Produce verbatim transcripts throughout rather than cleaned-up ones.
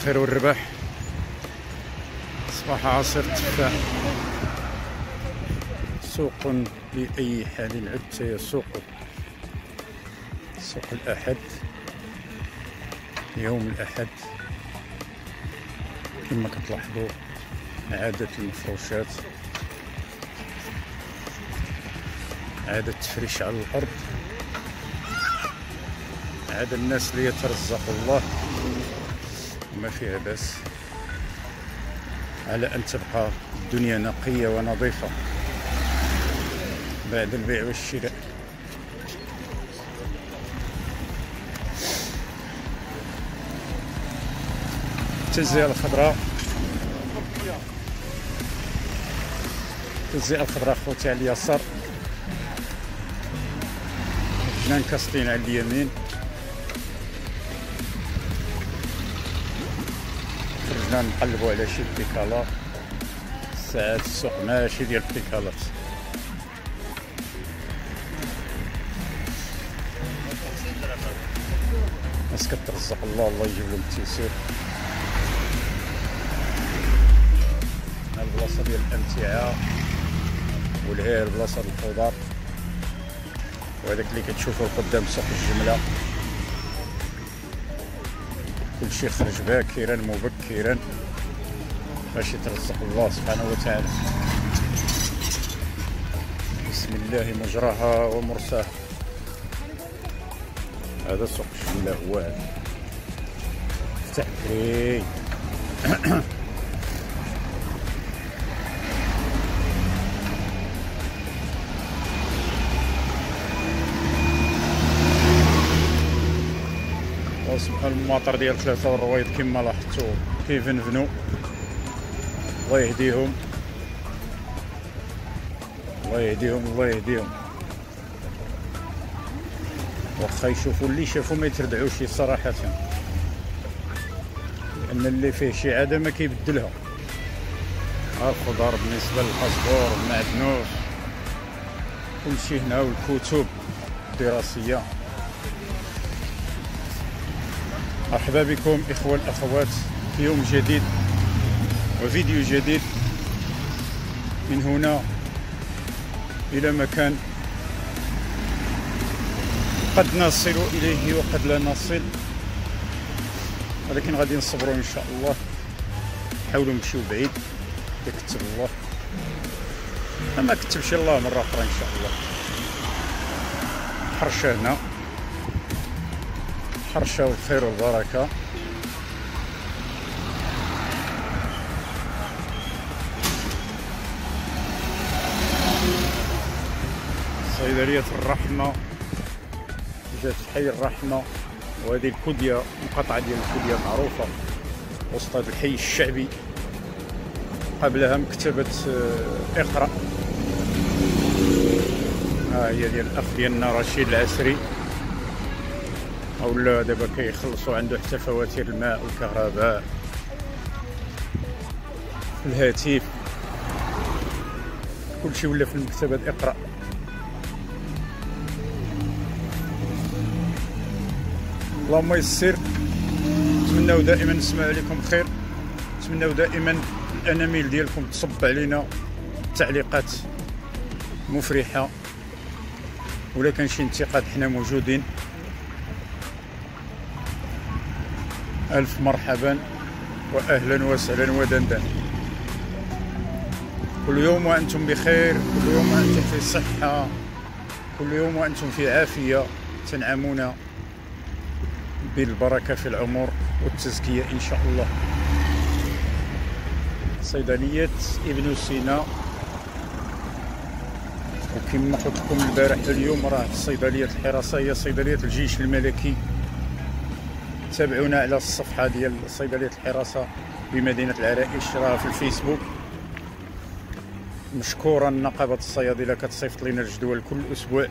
الخير والرباح. أصبح عصير التفاح سوق بأي حال عدت يسوق. سوق الأحد، يوم الأحد كما كتلاحظوا عادة المفروشات، عادة التفريش على الأرض، عاد الناس اللي يترزق الله وما فيها بس، على أن تبقى الدنيا نقية ونظيفة بعد البيع والشراء. التجزئة الخضراء، التجزئة الخضراء خوتي على اليسار، جنان كاسطين على اليمين، خرجنا نقلبوا على شي بيكالا. ساعات السوق ماشي ديال البيكالات. الناس كترزق الله، الله يجيب لهم التيسير. البلاصه ديال الامتعه والهير، بلاصه الخضار، وهذاك اللي كتشوفوه قدام سوق الجمله كلشي خرج باكرا مبكرا باش يترزق الله سبحانه وتعالى. بسم الله مجراها ومرساها. هذا سوق الجمله هو هذا. افتح بكري. سبحان المواطر ديال ثلاثة والرويض كما لاحظتوا كيفنفنوا. الله يهديهم، الله يهديهم، الله يهديهم. واخا يشوفوا اللي شافوا ما يتردعوش صراحة، لأن اللي فيه شي عادة ما كيبدلها. ها الخضار بالنسبة للباسبور والمعدنوس كلشي هنا، والكتب الدراسية. مرحبا بكم إخوة الأخوات في يوم جديد وفيديو جديد من هنا إلى مكان قد نصل إليه وقد لا نصل، ولكن غادي نصبروا إن شاء الله. نحاولوا نمشيو بعيد إذا كتب الله، ما كتبش الله مرة أخرى إن شاء الله. حرشة هنا، حرشة والخير والبركة. صيدلية الرحمة جات في حي الرحمة، وهذه الكودية مقاطعة ديال الكودية معروفة وسط هذا الحي الشعبي. قبلها مكتبة اقرأ، ها هي ديال الأخ ديالنا رشيد العسري، اولا دابا كيخلصوا عنده حتى فواتير الماء والكهرباء، الهاتف، كلشي ولا في المكتبة اقرأ. اللهم يسر. نتمناو دائما نسمع عليكم خير، نتمناو دائما الاناميل ديالكم تصب علينا تعليقات مفرحة، ولا كان شي انتقاد حنا موجودين. ألف مرحبا وأهلا وسهلا ودندن. كل يوم وأنتم بخير، كل يوم وأنتم في صحة، كل يوم وأنتم في عافية، تنعمون بالبركة في العمر والتزكية إن شاء الله. صيدلية ابن سينا، وكما قلت لكم البارح اليوم راه صيدلية الحراسة هي صيدلية الجيش الملكي. تابعونا على الصفحة ديال صيدلية الحراسة بمدينة العرائش، راه في الفيسبوك. مشكورا نقابة الصيادلة كتصيفط لنا الجدول كل أسبوع.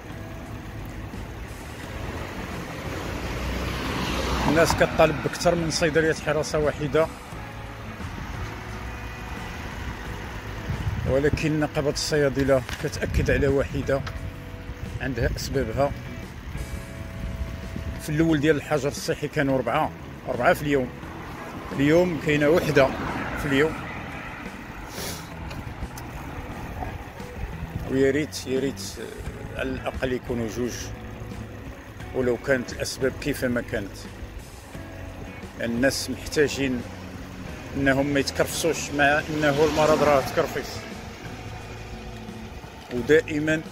الناس كطالب بأكثر من صيدلية حراسة واحدة، ولكن نقابة الصيادلة كتأكد على واحدة عندها أسبابها. في الأول ديال الحجر الصحي كانوا أربعة أربعة في اليوم، اليوم كاينه وحده في اليوم، ويا ريت يا ريت على الاقل يكونوا جوج، ولو كانت الاسباب كيفما كانت. الناس محتاجين انهم ما يتكرفسوش، مع انه المرض راه تكرفس. ودائما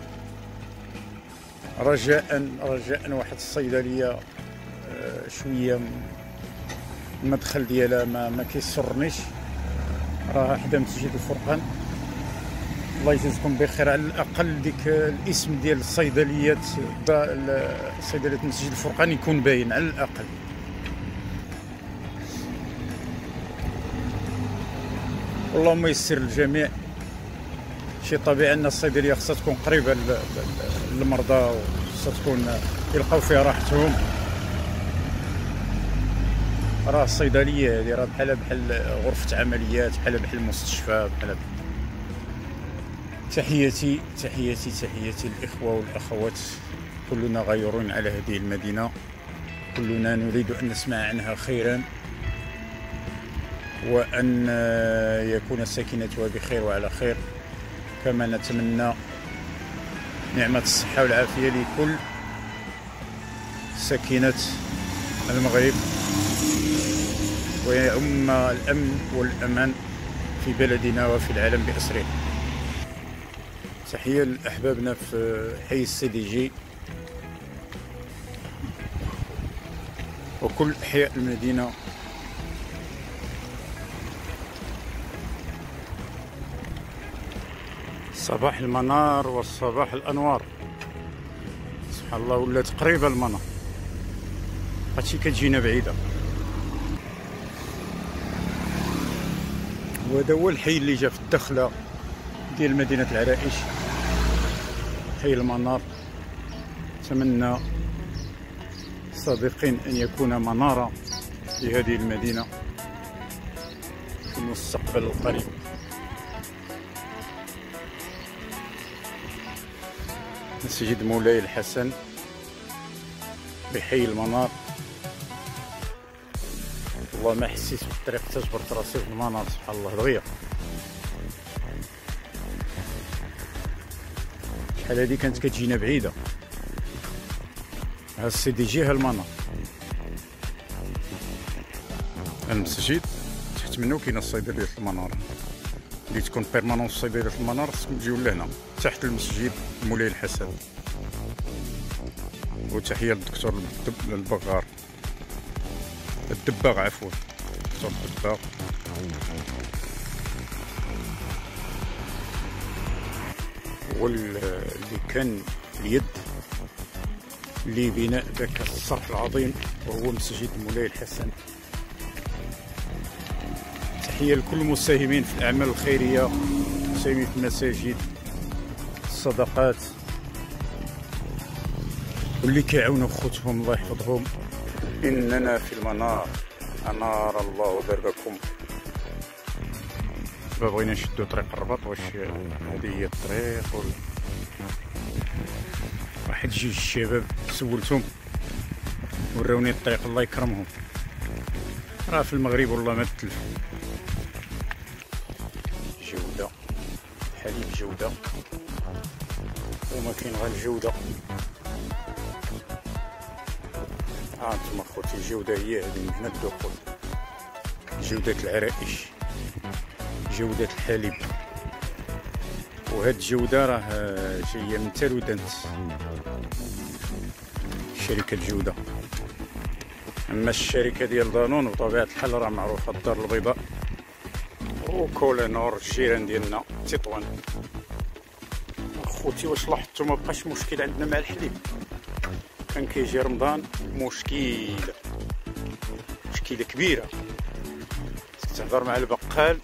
رجاء رجاء واحد الصيدليه شويه المدخل ديالها ما ما كيسرنيش، راه حدا مسجد الفرقان. الله يجازيكم بخير، على الاقل ديك الاسم ديال الصيدليات صيدليه مسجد الفرقان يكون باين على الاقل. اللهم يسر للجميع. شي طبيعي ان الصيدليه خصها تكون قريبه للمرضى، وخصها تكون يلقاو فيها راحتهم. راه الصيدليه هذه راه بحال بحال غرفه عمليات، بحال بحال المستشفى، بحال. تحياتي تحياتي تحياتي للاخوه والاخوات، كلنا غيورون على هذه المدينه، كلنا نريد ان نسمع عنها خيرا، وان يكون ساكنتها بخير وعلى خير. كما نتمنى نعمه الصحه والعافيه لكل ساكنه المغرب، ويعم الامن والامان في بلدنا وفي العالم باسره. تحيه لاحبابنا في حي السي دي جي وكل احياء المدينه. صباح المنار والصباح الانوار. سبحان الله، ولات قريبه المنار، هادشي كتجينا بعيده. وهذا هو الحي اللي جا في الدخله ديال مدينه العرائش، حي المنار. نتمنى صادقين ان يكون مناره لهذه المدينه في المستقبل القريب. مسجد مولاي الحسن بحي المنار. والله ما حسيت بالطريق تجبرت راسي في المنار، سبحان الله دغيا. شحال هادي كانت كتجينا بعيده، ها السي دي جي ها المنار. المسجد تحت منو كاينه صيدليه المنار، اللي تكون بيرمانونس صيدليه المنار خصكم تجيو لهنا تحت المسجد مولاي الحسن. وتحيه للدكتور البغار الدباغ، عفوا دكتور الدباغ. واللي كان اليد لبناء ذاك الصرح العظيم وهو مسجد مولاي الحسن. تحيه لكل المساهمين في الاعمال الخيريه، مساهمين في المساجد، الصدقات، واللي كيعاونوا خوتهم الله يحفظهم. اننا في المنار انار الله دربكم. بغينا نشدو طريق الرباط، واش هذه هي الطريق ولا واحد جوج الشباب سولتهم وراوني الطريق الله يكرمهم. راه في المغرب والله ما تلف. جودة حليب جودة، وما كاين غير الجودة. ها انتما خوتي الجودة هي هذه من الدخول، جودة العرائش، جودة الحليب. وهاد الجودة راه جاية من تالودانت، شركة جودة. اما الشركة ديال دانون بطبيعة الحال راه معروفة، الدار البيضاء وكولينور الجيران ديالنا تطوان. خوتي واش لاحظتو ما بقاش مشكل عندنا مع الحليب؟ كان كيجي رمضان مشكلة مشكلة كبيرة، تهضر مع البقال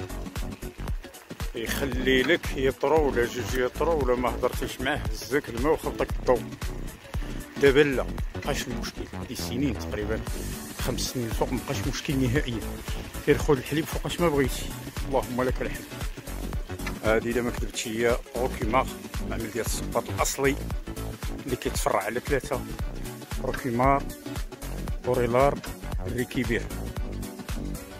يخلي لك يطرو ولا جوج يطرو، ولا ما هضرتيش معاه هزك الماء وخلطك الضو. دابا لا مبقاش المشكل، هادي سنين تقريبا خمس سنين الفوق مبقاش مشكل نهائيا. كير خذ الحليب فوقاش ما بغيتي، اللهم لك الحمد. هادي الا ما كذبتش هي روكيمار، العمل ديال الصباط الاصلي اللي كيتفرع على ثلاثه: روكيمار، اوريلار، ريكيبير.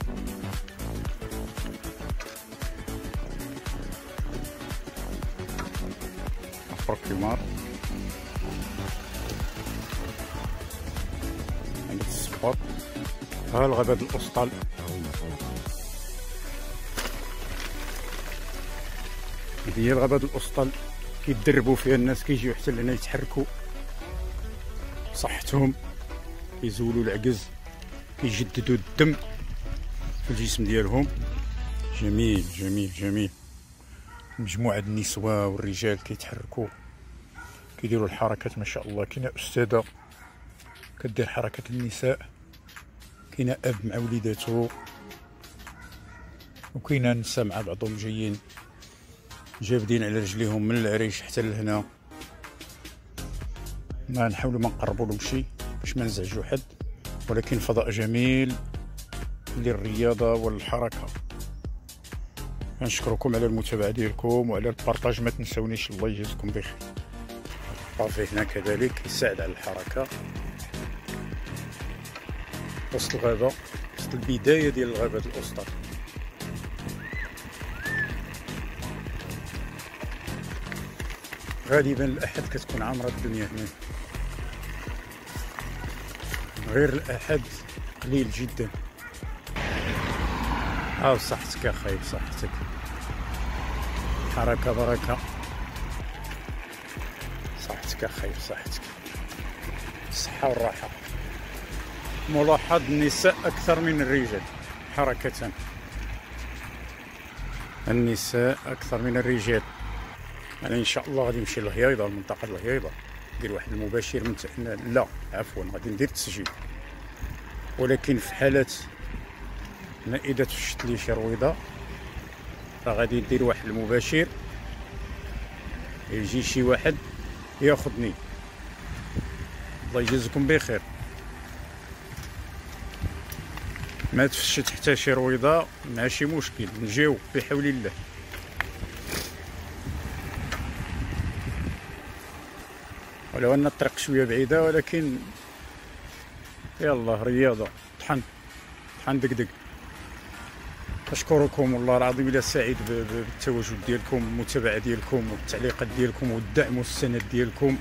البروكيمار، عندك السباط. ها الغابة د الأسطل، هذه هي الغابة د الأسطل، كيدربوا فيها الناس، كيجيو حتى لهنا يتحركوا صحتهم، كيزولوا العجز، كيجددوا الدم في الجسم ديالهم. جميل جميل جميل. مجموعة النسوة والرجال كيتحركوا، كيديروا الحركات ما شاء الله. كاينه أستاذة كدير حركة النساء، كاينه أب مع وليداتو، وكاينه نساء مع بعضهم جايين جابدين على رجليهم من العريش حتى لهنا. ما نحاولوا ما نقربوا لهم شي باش ما نزعجوا حد، ولكن فضاء جميل للرياضة والحركة. نشكركم على المتابعة ديالكم وعلى البارطاج، ما تنسونيش. الله يجازيكم بخير. البافي هنا كذلك يساعد على الحركة. وسط الغابة، وسط البداية ديال الغابة الأسطل. غالبا الأحد كتكون عامرة الدنيا هنا، غير الأحد قليل جدا. ها صحتك يا خايب، صحتك. حركة بركة. صحتك يا خايب، صحتك. الصحة والراحة. ملاحظ النساء أكثر من الرجال حركة، النساء أكثر من الرجال. أنا إن شاء الله غادي نمشي للهيايضة، المنطقة الهيايضة، ندير واحد المباشر من ت... لا عفوا غادي ندير تسجيل، ولكن في حالة أنا إذا تفشت لي شي رويضة راه غادي ندير واحد المباشر، يجي شي واحد ياخذني. الله يجازيكم بخير. ما تفشت حتى شي رويضة مع شي مشكل، نجيو بحول الله. ولو ان الطريق شويه بعيده، ولكن يلا رياضه. طحن طحن دقدق. اشكركم والله العظيم، الى سعيد بالتواجد ديالكم، المتابعه ديالكم والتعليقات ديالكم والدعم والسند ديالكم.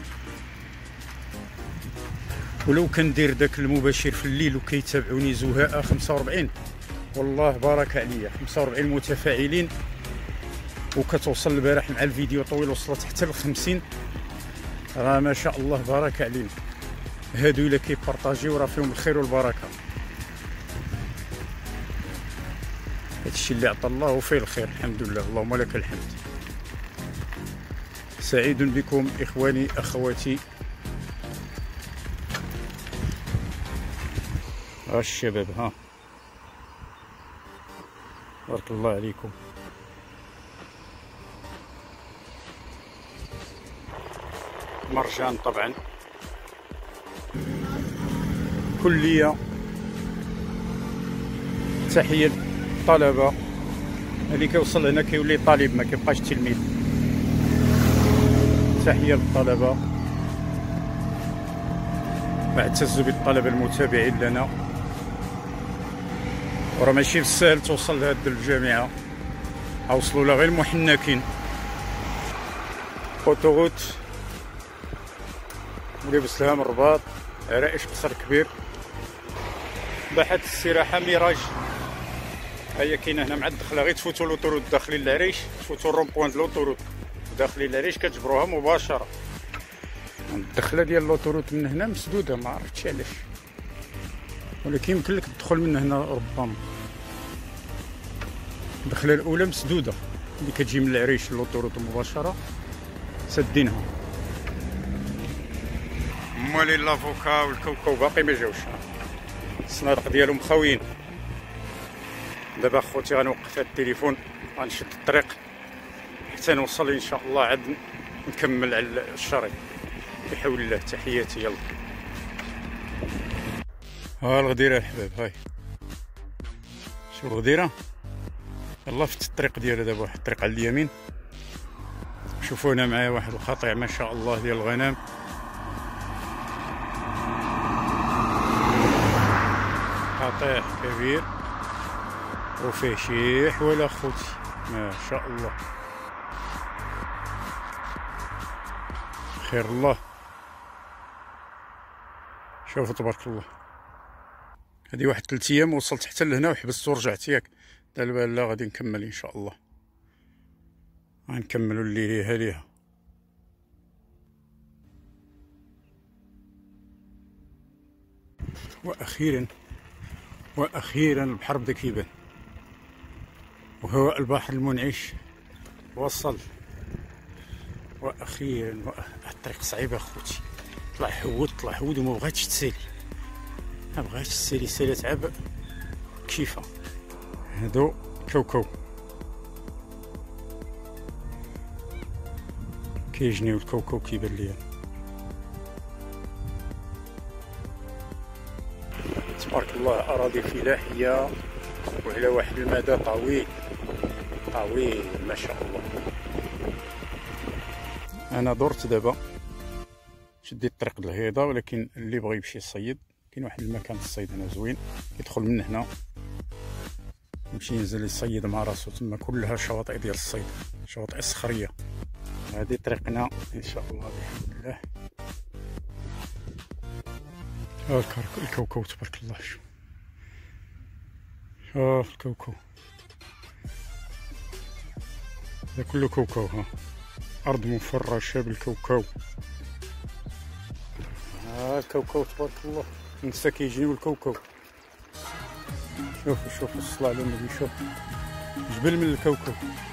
ولو كندير داك المباشر في الليل وكيتابعوني زهاء خمسة وأربعين، والله بارك عليا، خمسة وأربعين متفاعلين، وكتوصل البارح مع الفيديو طويل وصلت حتى ل خمسين. راه ما شاء الله بارك علينا. هادو الا كيبارطاجيو راه فيهم الخير والبركه. هادشي اللي عطا الله وفيه الخير، الحمد لله، اللهم لك الحمد. سعيد بكم اخواني اخواتي. ها الشباب، ها بارك الله عليكم. مرجان طبعا، كلية. تحية للطلبة، اللي كيوصل هنا كيولي طالب ما كيبقاش تلميذ. تحية للطلبة، اعتز بالطلبة المتابعين لنا. وراه ماشي بالسهل توصل لهاد الجامعة، اوصلوا لها غير المحنكين. اوتوغوت ولبس لها من الرباط، عرائش قصر كبير، بحث السراحة ميراج. هيا كاينه هنا مع الدخله، غير تفوتوا لوطوروت داخلين العريش، تفوتوا الروم بوان د لوطوروت داخلين العريش كتجبروها مباشره. الدخله ديال لوطوروت من هنا مسدوده، ما عرفتش علاش، ولكن يمكن لك تدخل من هنا ربما. الدخله الاولى مسدوده اللي كتجي من العريش لوطوروت مباشره، سدينها. مالي لافوكا والكوكو باقي ما جاوش، الصنادق ديالهم خاويين. دابا خوتي غنوقف هاد التليفون، غنشد الطريق حتى نوصل ان شاء الله، عاد نكمل على الشريط بحول الله. تحياتي. يلا ها الغديره الحباب، هاي شوف الغديره. يلا فت الطريق ديالها دابا، واحد الطريق على اليمين. شوفوا هنا معايا واحد القطيع ما شاء الله ديال الغنم، قطيع كبير وفيه شيح ولا خوتي ما شاء الله. خير الله. شوفوا تبارك الله، هذه واحد ثلاث ايام وصلت حتى لهنا وحبست ورجعت ياك. دابا لا غادي نكمل ان شاء الله، غنكملوا اللي ليها ليها. واخيرا واخيرا البحر بدا كيبان، وهواء البحر المنعش وصل. واخيرا الطريق صعيبه اخوتي، طلع حود طلع حود وما بغاتش تسالي، ما بغاتش تسالي سالي تعب كيفه. هادو كوكو كيجنيو الكوكو كيبان ليا. تبارك الله اراضي فلاحيه وعلى واحد المدى طويل طويل ما شاء الله. انا درت دابا شديت طريق الهيضه، ولكن اللي بغى يمشي يصيد كاين واحد المكان الصيد هنا زوين يدخل من هنا يمشي ينزل يصيد مع راسو. تما كلها شواطئ ديال الصيد، شواطئ صخريه. هذه طريقنا ان شاء الله بحمد الله. ها الكوكو تبارك الله، شوف شوف الكوكو هذا كله كوكو. ها أرض مفرشة بالكوكو. ها الكوكو تبارك الله، النسا كيجيو الكوكو. شوفوا شوفوا الصلاة على النبي، شوف جبل من الكوكو.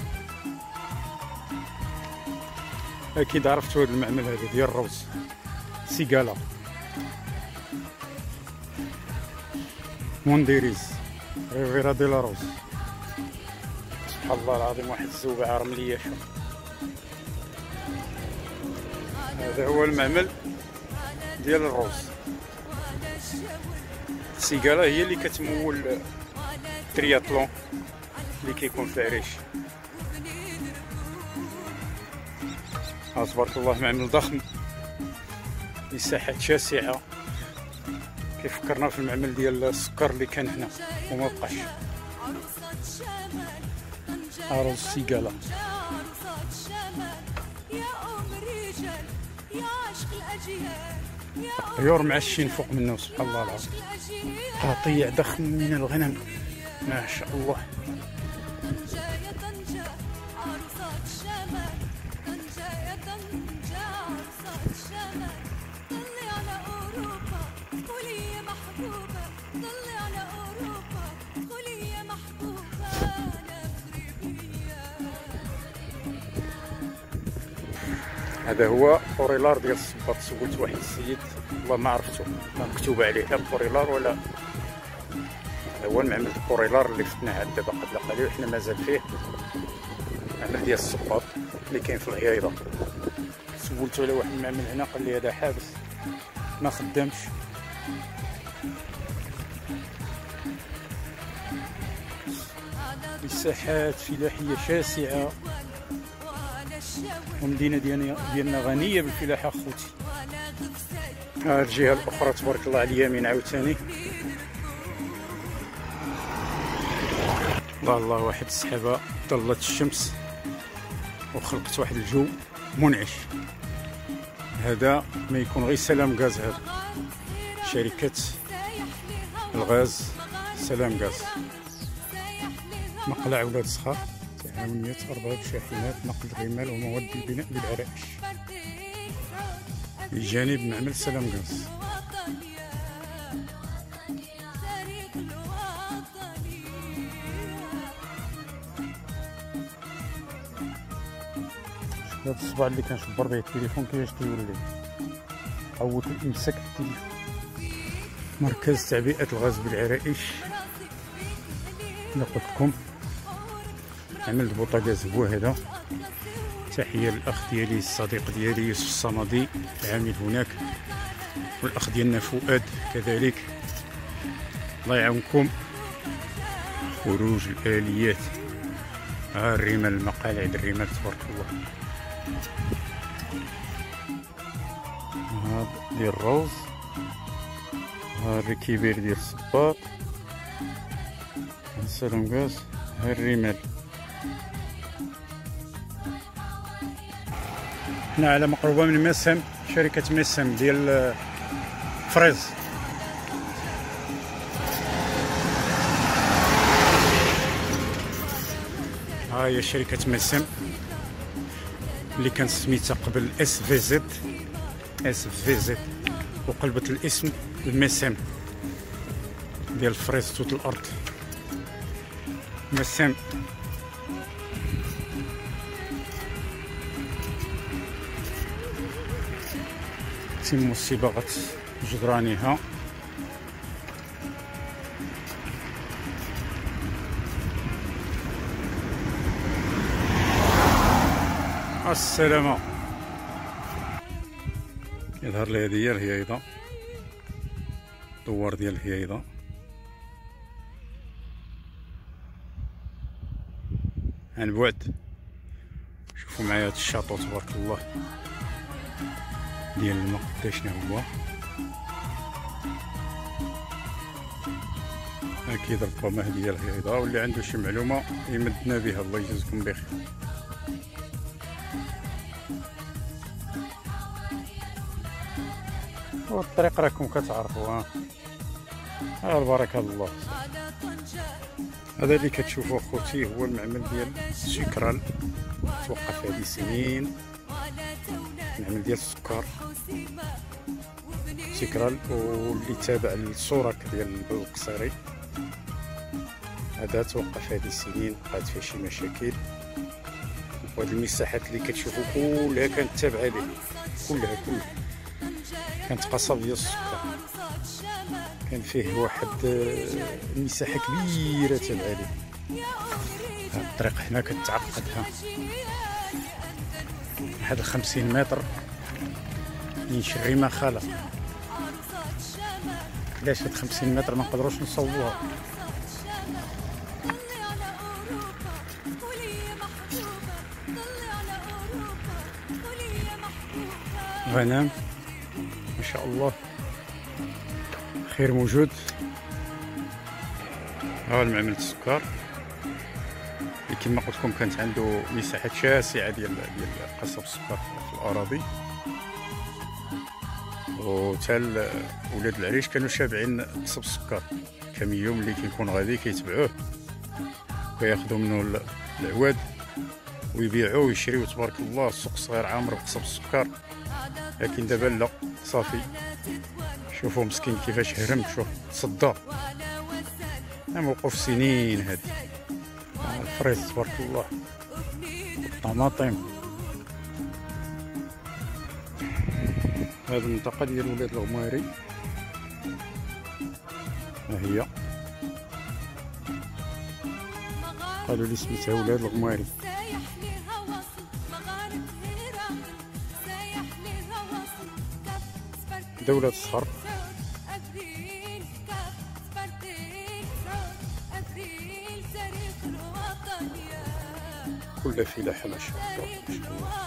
أكيد عرفتوا هذا المعمل هذا ديال الروز، سيكالا مونديريز ريفيرا دي لا روز. سبحان الله العظيم، واحد الزوبعة رملية. شوف هذا هو المعمل ديال الروز. سيكالا هي اللي كتمول الترياطلون اللي كيكون في عريش. ها تبارك الله معمل ضخم، مساحات شاسعة، كيفكرنا في المعمل ديال السكر اللي كان هنا وما بقاش. روز سيكالا الطيور معشين فوق منه، سبحان الله العظيم. قطيع ضخم من الغنم ما شاء الله. هذا هو فوريلار ديال الصباط. سولت واحد السيد والله ما عرفتو، ما مكتوبه عليه لا فوريلار ولا. هذا هو المعمل الفوريلار اللي فتناه عاد دابا قبل قليل، وحنا مازال فيه المعمل ديال الصباط اللي كاين في الهيايضه. سولتو على واحد المعمل هنا قال لي هذا حابس ما خدامش. مساحات فلاحيه شاسعه، ومدينه ديالنا ديالنا غنيه بالفلاحه اخوتي. ها الجهه الاخرى تبارك الله على اليمين عاوتاني. الله الله، واحد السحابه ظلت الشمس وخلقت واحد الجو منعش. هذا ما يكون غير سلام غاز، هذا شركه الغاز سلام غاز. مقلع ولاد صخر، تعاونية أرباب شاحنات نقل الرمال ومواد البناء بالعرائش بجانب معمل سلام غاز. هاد الصباع اللي كنشبر به التليفون كيفاش تيولي عودت الامساك التليفون. مركز تعبئة الغاز بالعرائش. قلت لكم عملت بوطاغاز هو هذا. تحية للأخ ديالي الصديق ديالي يوسف الصمدي عامل هناك، والأخ ديالنا فؤاد كذلك. الله يعاونكم. خروج الآليات، ها الرمال، المقالع الرمال تبارك الله. هاد ديال الروز، ها الركيبير ديال الصباط، سلام غاز، ها الرمال. هنا على مقربة من مسام، شركة مسام ديال فريز. ها هي شركة مسام اللي كانت سميتها قبل اس في زد اس في زد، وقلبت الاسم المسام ديال فريز توت الارض. مسام تم صباغة جدرانها. السلامة. يظهر لي هذه هي الهيايضة، دوار ديال الهيايضة. عن بعد شوفوا معايا هاد الشاطو تبارك الله ديال الماء قداش هو. اكيد ربما هذه هي الهيايضة، واللي عنده شي معلومة يمدنا بها الله يجازيكم بخير. والطريق راكم كتعرفوا. ها ها البركة الله. هذا اللي كتشوفوا اخوتي هو المعمل ديال سكرال، توقف هذه سنين، المعمل ديال السكر سكرال، واللي تابع للسوراك ديال القصيري. هذا توقف هذه السنين، بقات فيه شي مشاكل. وهاد المساحات اللي كتشوفوا كلها كانت تابعه ليه، كلها كلها كانت قصب ديال السكر. كان فيه واحد المساحه كبيره تابعه ليه. هاد الطريق هنا كتعقد، ها واحد خمسين متر ينشري ما خلا. علاش هاد خمسين متر ما نقدروش نصوبوها؟ غنم ما شاء الله، خير موجود. ها المعمل السكر اللي كما قلت لكم كانت عنده مساحات شاسعه ديال ديال قصب السكر في الاراضي. وتا ولاد العريش كانوا شابعين قصب السكر، كميوم اللي كيكون غادي كيتبعوه وياخذوا منه العواد ويبيعوه ويشريو تبارك الله. السوق الصغير عامر بقصب السكر، لكن دابا لا صافي. شوفوا مسكين كيفاش هرم، شوف تصدى. موقف سنين هادي. الفريز تبارك الله، الطماطم. هذه المنطقة ديال ولاد الغماري، ها هي قالوا لي سميتها ولاد الغماري. دولة الصخر. كلها فلاحة ما شاء الله ما شاء الله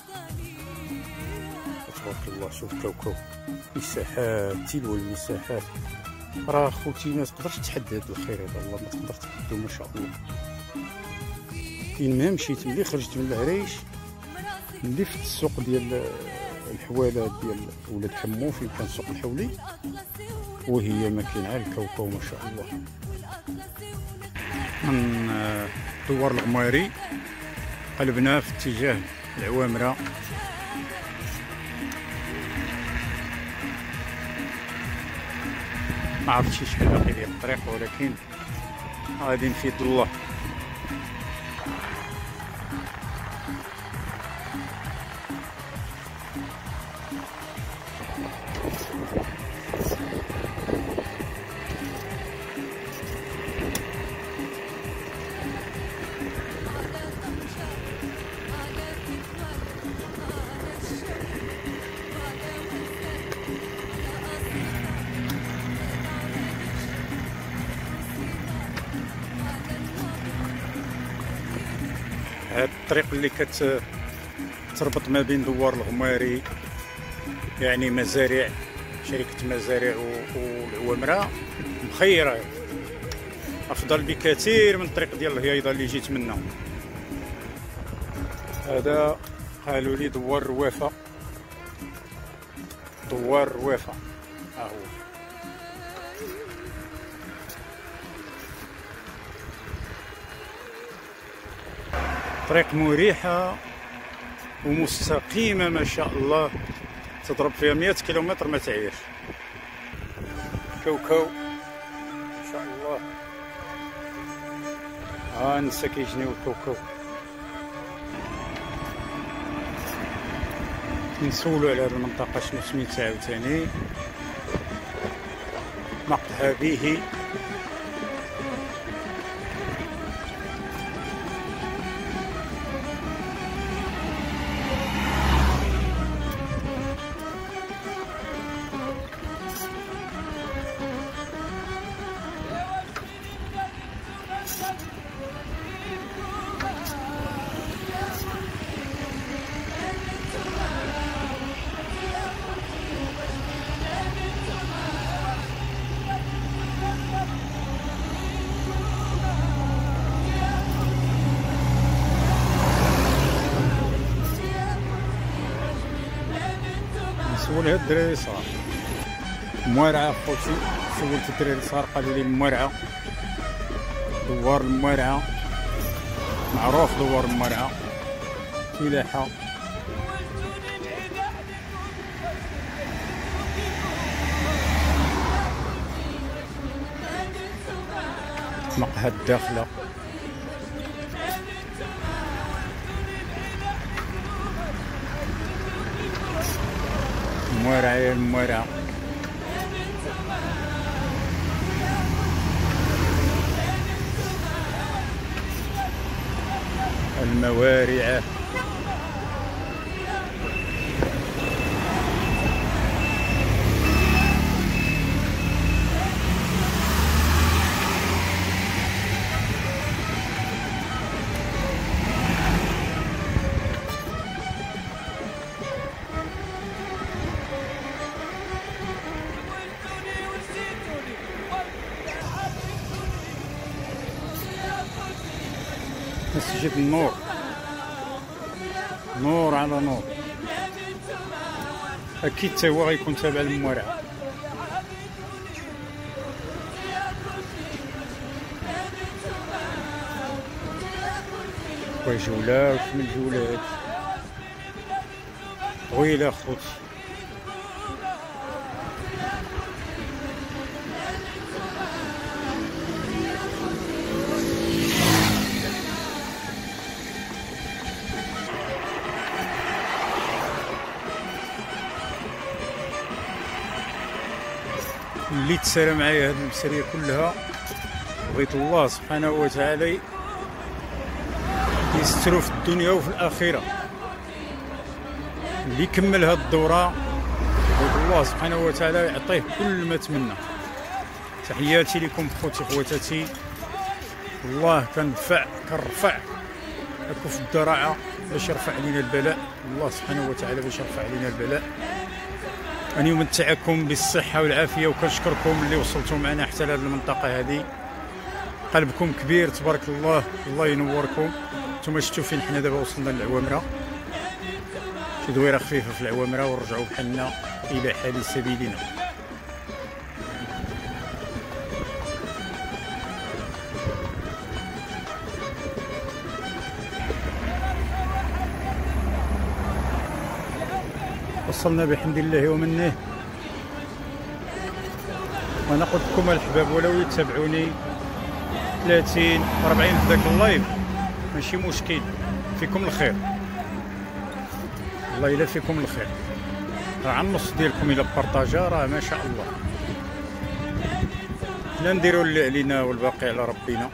تبارك الله. شوف كوكو، مساحات تلو المساحات. راه خوتي ما تقدرش تحدد الخير هذا، الله ما تقدر تحددو ما شاء الله. كاين ما مشيت ملي خرجت من العريش، ملي فت السوق ديال الحوالات ديال ولاد حمو فين كان سوق الحولي، وهي ما كاين عا الكوكو ما شاء الله. من دوار الغماري قلبنا في اتجاه العوامرة. ما عرفتش شحال باقي ديال الطريق، ولكن غادي نفيد الله. هاد الطريق اللي كتربط ما بين دوار الغماري، يعني مزارع، شركة مزارع والعوامرة، مخيرة، أفضل بكثير من الطريق ديال الهيايضة اللي جيت منها. هذا قالوا لي دوار الروافة، دوار الروافة ها هو. طريق مريحة ومستقيمة ما شاء الله، تضرب فيها مئة كيلومتر ما تعيش. كوكو ما شاء الله. ها النسا كيجنيو الكوكو. نسولو على هاد المنطقة شنو سميتها عاوتاني. مقهى به. سول هاد الدراري صغار موارعة خوتي، سولت الدراري صغار قالوا لي الموارعة، دوار الموارعة معروف، دوار الموارعة فلاحة. مقهى الداخلة. الموارعة يا الموارعة. الموارعة. مسجد النور، نور على نور. اكيد تا هو غيكون تابع للموارعة. وجولة وش من جولات طويلة خوتي. اللي تسالى معايا هاد البسريه كلها بغيت الله سبحانه وتعالى يسترو في الدنيا وفي الاخره. اللي يكمل هاد الدوره بغيت الله سبحانه وتعالى يعطيه كل ما تمنى. تحياتي لكم خوتي خواتاتي، الله كنرفع كنرفع اكف الذراعه باش يرفع علينا البلاء، الله سبحانه وتعالى باش يرفع علينا البلاء. أن يمتعكم بالصحة والعافية، وكنشكركم اللي وصلتوا معنا حتى لهذه المنطقة هذه. قلبكم كبير تبارك الله، الله ينوركم. نتوما شفتوا فين حنا دابا وصلنا للعوامرة، شي دويرة خفيفة في العوامرة ونرجعوا بحالنا إلى حال سبيلنا. وصلنا بحمد الله ومنه. وانا قلت لكم الحباب ولو يتابعوني ثلاثين أربعين في ذاك اللايف ماشي مشكل، فيكم الخير، الله الا فيكم الخير. راه على النص ديالكم الا بارطاجا راه ما شاء الله. حنا نديرو اللي علينا والباقي على ربنا.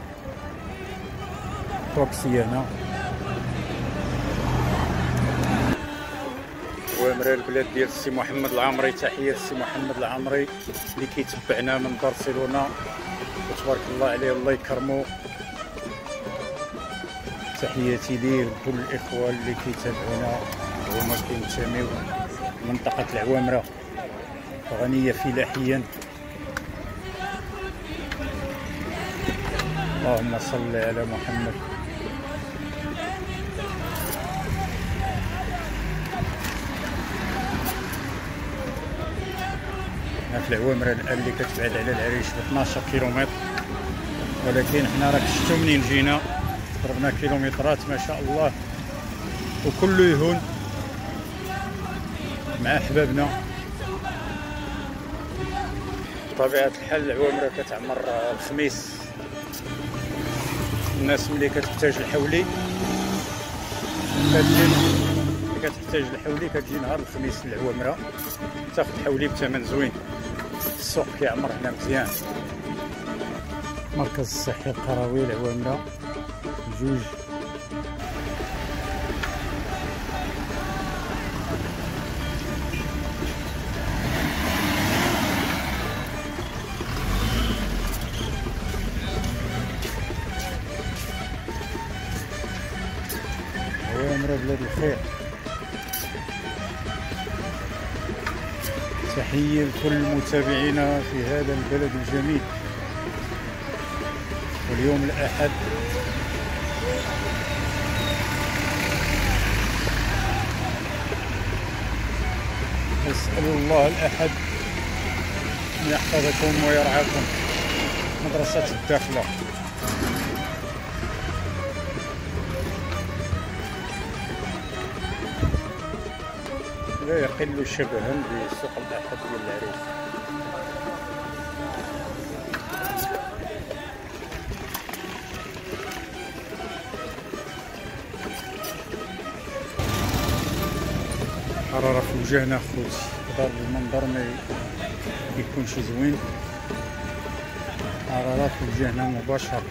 توكسيانا وامرا البلاد ديال السي محمد العامري. تحيه السي محمد العامري اللي كيتبعنا من برشلونه، وتبارك الله عليه، الله يكرمو. تحياتي ليه لكل الاخوه اللي كيتابعونا وهما كينتميو لمنطقه العوامره، غنيه فلاحيا. اللهم صل على محمد. في العوامره اللي كتبعد على العريش ب اثناش كيلومتر، ولكن حنا راك شفتوا منين جينا ضربنا كيلومترات ما شاء الله، وكله يهون مع احبابنا. بطبيعه الحال العوامره كتعمر الخميس، الناس ملي كتحتاج الحولي كتجي كتحتاج الحولي كتجي نهار الخميس للعوامره تاخذ حولي بثمن زوين. السوق كيعمر هنا مزيان. مركز الصحي القروي العوامره جوج. عوامره بلاد الخير. تحية لكل متابعينا في هذا البلد الجميل. واليوم الأحد نسأل الله الأحد أن يحفظكم ويرعاكم. مدرسة الداخلة لا يقل شبها بسوق الأحد ديال العريش. حرارة في وجهنا خوتي، دار المنظر ما يكونش زوين. حرارة في وجهنا مباشرة.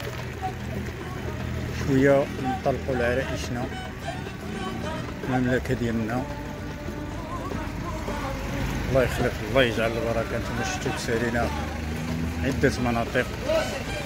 شوية نطلقوا لعرائشنا المملكة ديالنا. الله يخلف، الله يجعل البركة. نتوما شفتوا سالينا عدة مناطق